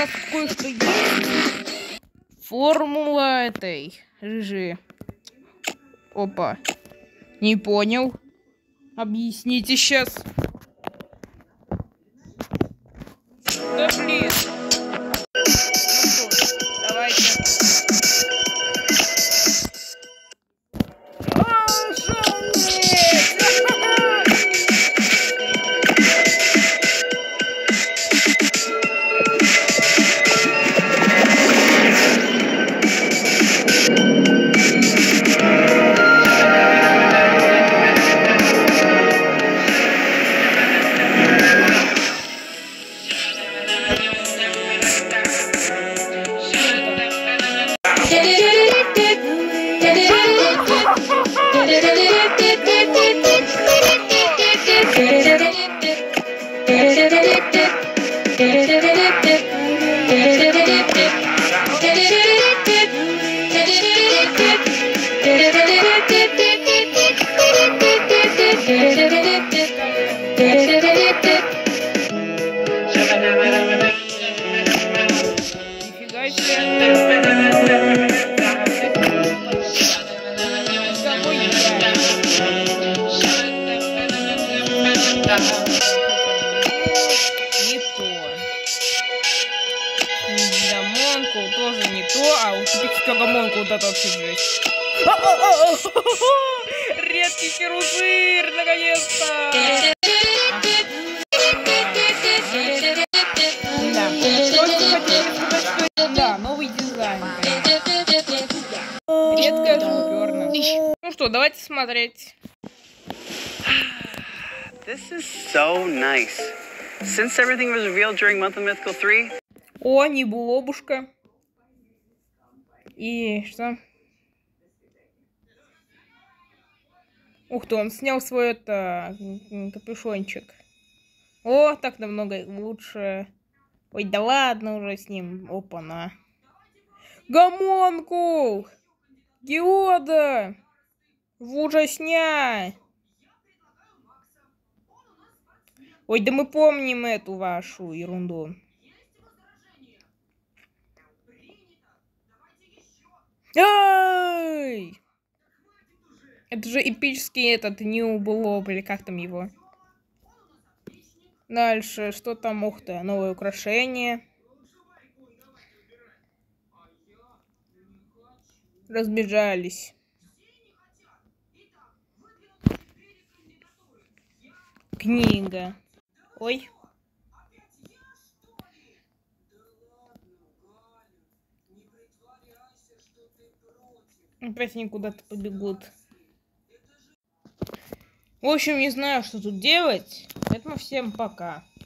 нас кое-что есть. Формула этой рыжи. Опа. Не понял. Объясните сейчас. Да блин. Ну что, давайте. Нифига себе. Не то. Гамонку тоже не то, а вот теперь гамонку вот это вообще жесть. Редкий херузыр, наконец-то! Да, новый дизайн. Редкая жуперна. Ну что, давайте смотреть. This is so nice. Since everything was revealed during Month of Mythical 3. О, Небулобушка. И что? Ух ты, он снял свой капюшончик. О, так намного лучше. Ой, да ладно уже с ним. Опа-на. Гомонкул! Геода! В ужасня! Ой, да мы помним эту вашу ерунду. Ай! Это же эпический этот Ньюблоб, или как там его? Дальше, что там? Ух ты, новое украшение. Разбежались. Книга. Ой. Опять они куда-то побегут. В общем, не знаю, что тут делать. Поэтому всем пока.